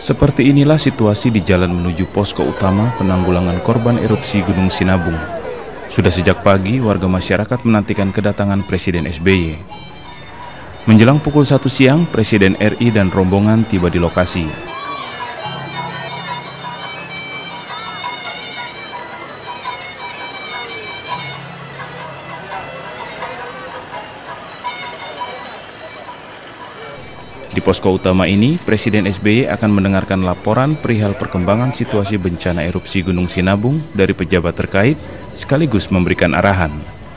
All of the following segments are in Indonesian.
Seperti inilah situasi di jalan menuju posko utama penanggulangan korban erupsi Gunung Sinabung. Sudah sejak pagi, warga masyarakat menantikan kedatangan Presiden SBY. Menjelang pukul 1 siang, Presiden RI dan rombongan tiba di lokasi. Di posko utama ini, Presiden SBY akan mendengarkan laporan perihal perkembangan situasi bencana erupsi Gunung Sinabung dari pejabat terkait, sekaligus memberikan arahan.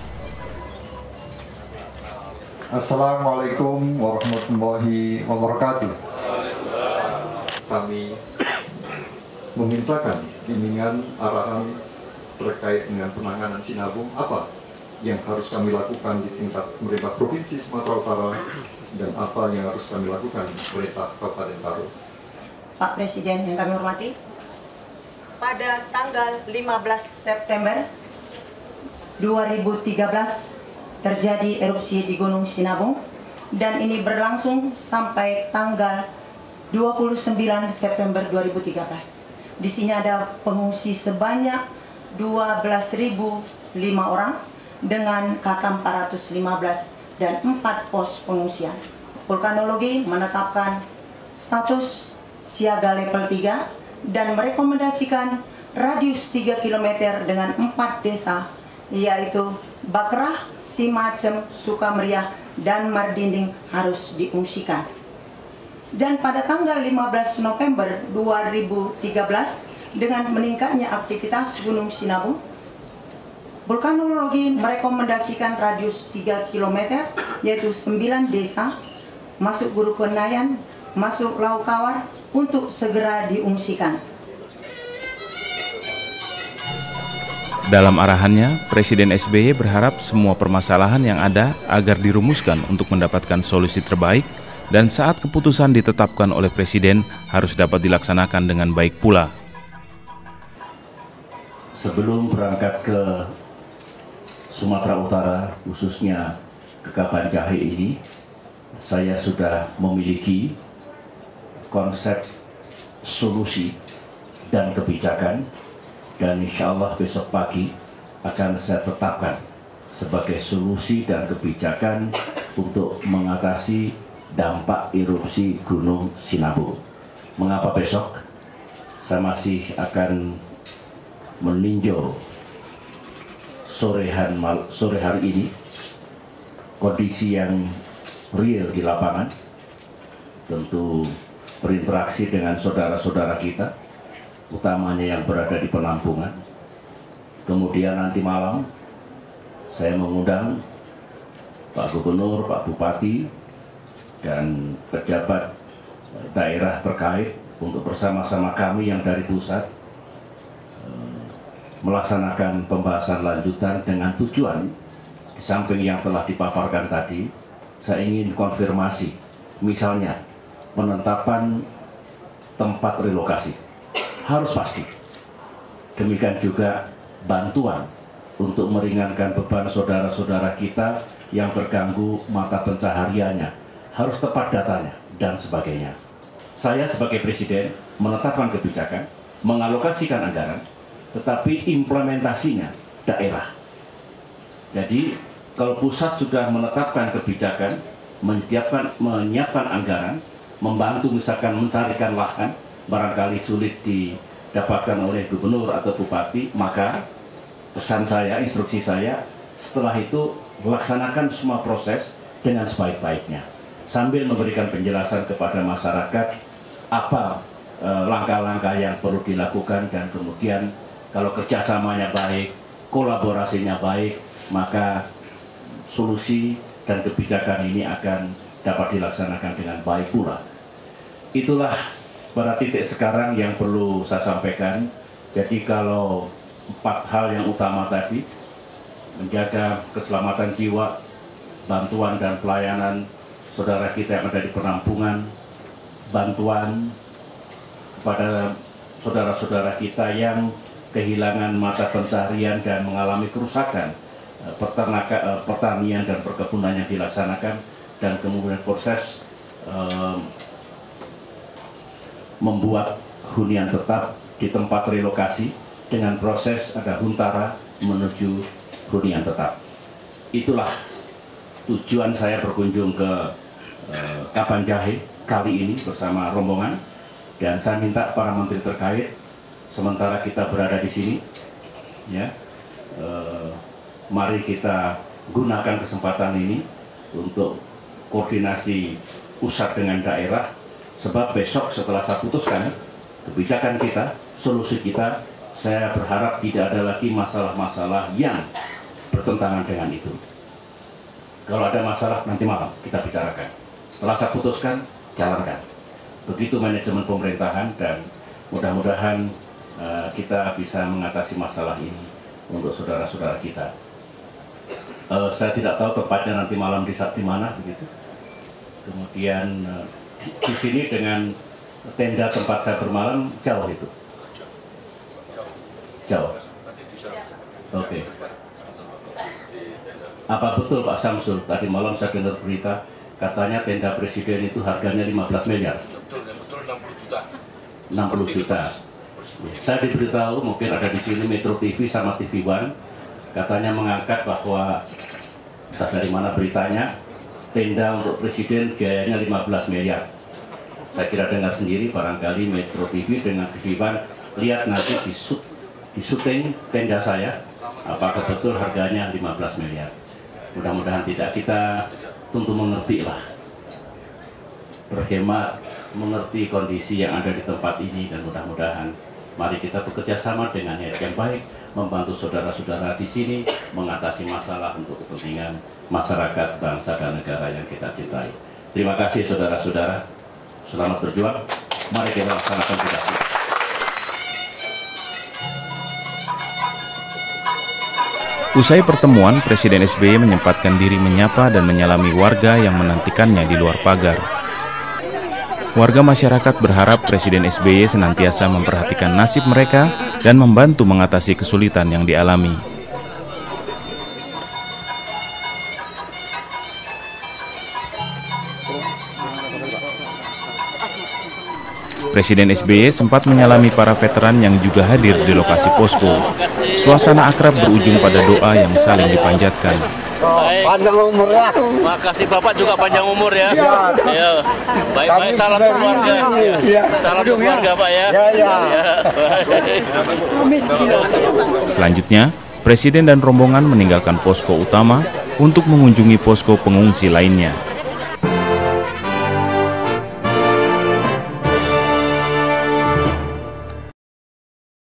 Assalamualaikum warahmatullahi wabarakatuh. Kami memintakan bimbingan arahan terkait dengan penanganan Sinabung, apa yang harus kami lakukan di tingkat pemerintah Provinsi Sumatera Utara dan apa yang harus kami lakukan pemerintah Kabupaten Karo. Pak Presiden yang kami hormati, pada tanggal 15 September 2013 terjadi erupsi di Gunung Sinabung dan ini berlangsung sampai tanggal 29 September 2013. Di sini ada pengungsi sebanyak 12.005 orang dengan KK 415 dan 4 pos pengungsian. Vulkanologi menetapkan status siaga level 3 dan merekomendasikan radius 3 km dengan 4 desa, yaitu Bakrah, Simacem, Sukameriah, dan Mardinding harus diungsikan. Dan pada tanggal 15 November 2013, dengan meningkatnya aktivitas Gunung Sinabung, Vulkanologi merekomendasikan radius 3 km, yaitu 9 desa, masuk Guru Kenayan, masuk Laukawar, untuk segera diungsikan. Dalam arahannya, Presiden SBY berharap semua permasalahan yang ada agar dirumuskan untuk mendapatkan solusi terbaik dan saat keputusan ditetapkan oleh Presiden harus dapat dilaksanakan dengan baik pula. Sebelum berangkat ke Sumatera Utara, khususnya ke Kabanjahe ini, saya sudah memiliki konsep solusi dan kebijakan, dan insya Allah besok pagi akan saya tetapkan sebagai solusi dan kebijakan untuk mengatasi dampak erupsi Gunung Sinabung. Mengapa besok? Saya masih akan meninjau sore hari ini kondisi yang real di lapangan, tentu berinteraksi dengan saudara-saudara kita, utamanya yang berada di penampungan. Kemudian nanti malam saya mengundang Pak Gubernur, Pak Bupati, dan pejabat daerah terkait untuk bersama-sama kami yang dari pusat melaksanakan pembahasan lanjutan dengan tujuan, di samping yang telah dipaparkan tadi, saya ingin konfirmasi, misalnya penetapan tempat relokasi harus pasti. Demikian juga bantuan untuk meringankan beban saudara-saudara kita yang terganggu mata pencahariannya, harus tepat datanya, dan sebagainya. Saya sebagai Presiden menetapkan kebijakan, mengalokasikan anggaran, tetapi implementasinya daerah. Jadi kalau pusat sudah menetapkan kebijakan, menyiapkan anggaran, membantu misalkan mencarikan lahan, barangkali sulit didapatkan oleh gubernur atau bupati, maka pesan saya, instruksi saya, setelah itu laksanakan semua proses dengan sebaik-baiknya, sambil memberikan penjelasan kepada masyarakat apa langkah-langkah yang perlu dilakukan, dan kemudian kalau kerjasamanya baik, kolaborasinya baik, maka solusi dan kebijakan ini akan dapat dilaksanakan dengan baik pula. Itulah pada titik sekarang yang perlu saya sampaikan. Jadi kalau 4 hal yang utama tadi, menjaga keselamatan jiwa, bantuan dan pelayanan saudara kita yang ada di penampungan, bantuan kepada saudara-saudara kita yang kehilangan mata pencaharian dan mengalami kerusakan pertanian dan perkebunan yang dilaksanakan, dan kemudian proses membuat hunian tetap di tempat relokasi dengan proses ada huntara menuju hunian tetap. Itulah tujuan saya berkunjung ke Kabanjahe kali ini bersama rombongan, dan saya minta para menteri terkait sementara kita berada di sini, ya, mari kita gunakan kesempatan ini untuk koordinasi pusat dengan daerah, sebab besok setelah saya putuskan kebijakan kita, solusi kita, saya berharap tidak ada lagi masalah-masalah yang bertentangan dengan itu. Kalau ada masalah nanti malam kita bicarakan. Setelah saya putuskan, jalankan. Begitu manajemen pemerintahan, dan mudah-mudahan kita bisa mengatasi masalah ini untuk saudara-saudara kita. Saya tidak tahu tepatnya nanti malam di mana begitu. Kemudian di sini dengan tenda tempat saya bermalam jauh itu. Jauh. Oke. Apa betul Pak Samsul? Tadi malam saya dengar berita katanya tenda presiden itu harganya 15 miliar. Betul 60 juta. 60 juta. Saya diberitahu, mungkin ada di sini Metro TV sama TV One, katanya mengangkat bahwa entah dari mana beritanya, tenda untuk presiden biayanya 15 miliar. Saya kira dengar sendiri, barangkali Metro TV dengan TV One lihat nanti di syuting tenda saya, apakah betul harganya 15 miliar. Mudah-mudahan tidak, kita tentu mengerti lah, berhemat, mengerti kondisi yang ada di tempat ini, dan mudah-mudahan mari kita bekerja sama dengan niat yang baik, membantu saudara-saudara di sini mengatasi masalah untuk kepentingan masyarakat, bangsa, dan negara yang kita cintai. Terima kasih saudara-saudara, selamat berjuang, mari kita laksanakan tugas. Usai pertemuan, Presiden SBY menyempatkan diri menyapa dan menyalami warga yang menantikannya di luar pagar. Warga masyarakat berharap Presiden SBY senantiasa memperhatikan nasib mereka dan membantu mengatasi kesulitan yang dialami. Presiden SBY sempat menyalami para veteran yang juga hadir di lokasi posko. Suasana akrab berujung pada doa yang saling dipanjatkan. Panjang umur ya. Makasih Bapak juga panjang umur ya. Ya. Baik-baik, salam keluarga. Salam keluarga Pak ya. Selanjutnya, Presiden dan rombongan meninggalkan posko utama untuk mengunjungi posko pengungsi lainnya.